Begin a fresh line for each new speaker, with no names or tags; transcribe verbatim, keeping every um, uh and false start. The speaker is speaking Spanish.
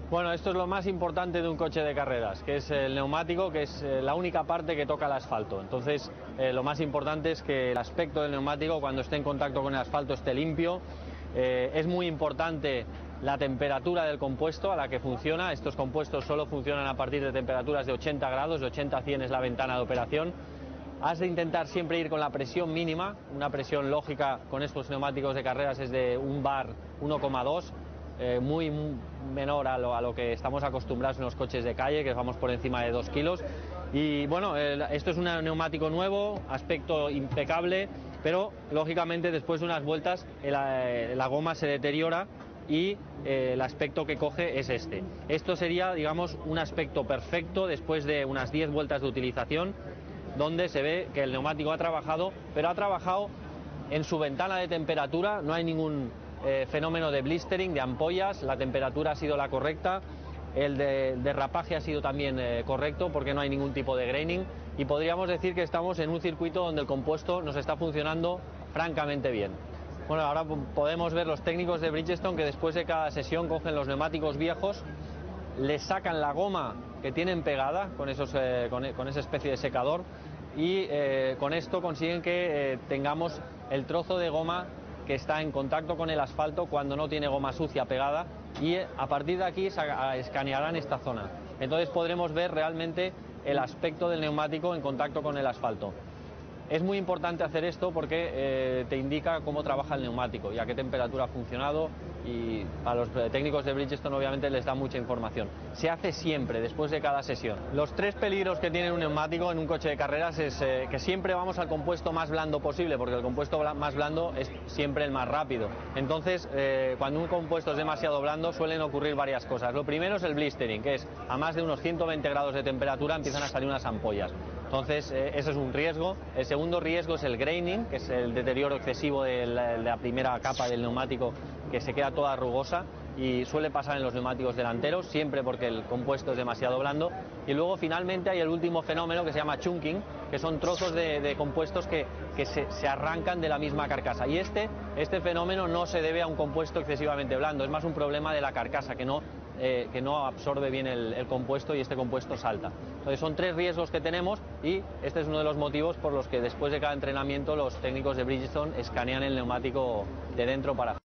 Bueno, esto es lo más importante de un coche de carreras, que es el neumático, que es la única parte que toca el asfalto. Entonces, eh, lo más importante es que el aspecto del neumático, cuando esté en contacto con el asfalto, esté limpio. Eh, es muy importante la temperatura del compuesto a la que funciona. Estos compuestos solo funcionan a partir de temperaturas de ochenta grados, de ochenta a cien es la ventana de operación. Has de intentar siempre ir con la presión mínima. Una presión lógica con estos neumáticos de carreras es de un bar uno coma dos. Eh, muy, muy menor a lo, a lo que estamos acostumbrados en los coches de calle, que vamos por encima de dos kilos. Y bueno, el, esto es un neumático nuevo, aspecto impecable, pero lógicamente después de unas vueltas la, la goma se deteriora y eh, el aspecto que coge es este. Esto sería, digamos, un aspecto perfecto después de unas diez vueltas de utilización, donde se ve que el neumático ha trabajado, pero ha trabajado en su ventana de temperatura. No hay ningún Eh, fenómeno de blistering, de ampollas, la temperatura ha sido la correcta, el de, derrapaje ha sido también eh, correcto porque no hay ningún tipo de graining y podríamos decir que estamos en un circuito donde el compuesto nos está funcionando francamente bien. Bueno, ahora podemos ver los técnicos de Bridgestone que después de cada sesión cogen los neumáticos viejos, les sacan la goma que tienen pegada con, esos, eh, con, con esa especie de secador y eh, con esto consiguen que eh, tengamos el trozo de goma que está en contacto con el asfalto cuando no tiene goma sucia pegada, y a partir de aquí escanearán esta zona. Entonces podremos ver realmente el aspecto del neumático en contacto con el asfalto. Es muy importante hacer esto porque eh, te indica cómo trabaja el neumático y a qué temperatura ha funcionado, y a los técnicos de Bridgestone obviamente les da mucha información. Se hace siempre, después de cada sesión. Los tres peligros que tiene un neumático en un coche de carreras es eh, que siempre vamos al compuesto más blando posible, porque el compuesto más blando es siempre el más rápido. Entonces, eh, cuando un compuesto es demasiado blando suelen ocurrir varias cosas. Lo primero es el blistering, que es a más de unos ciento veinte grados de temperatura empiezan a salir unas ampollas. Entonces, eh, ese es un riesgo. El segundo riesgo es el graining, que es el deterioro excesivo de la, de la primera capa del neumático, que se queda toda rugosa, y suele pasar en los neumáticos delanteros, siempre porque el compuesto es demasiado blando. Y luego finalmente hay el último fenómeno que se llama chunking, que son trozos de, de compuestos que, que se, se arrancan de la misma carcasa, y este, este fenómeno no se debe a un compuesto excesivamente blando, es más un problema de la carcasa que no, eh, que no absorbe bien el, el compuesto, y este compuesto salta. Entonces son tres riesgos que tenemos, y este es uno de los motivos por los que después de cada entrenamiento los técnicos de Bridgestone escanean el neumático de dentro para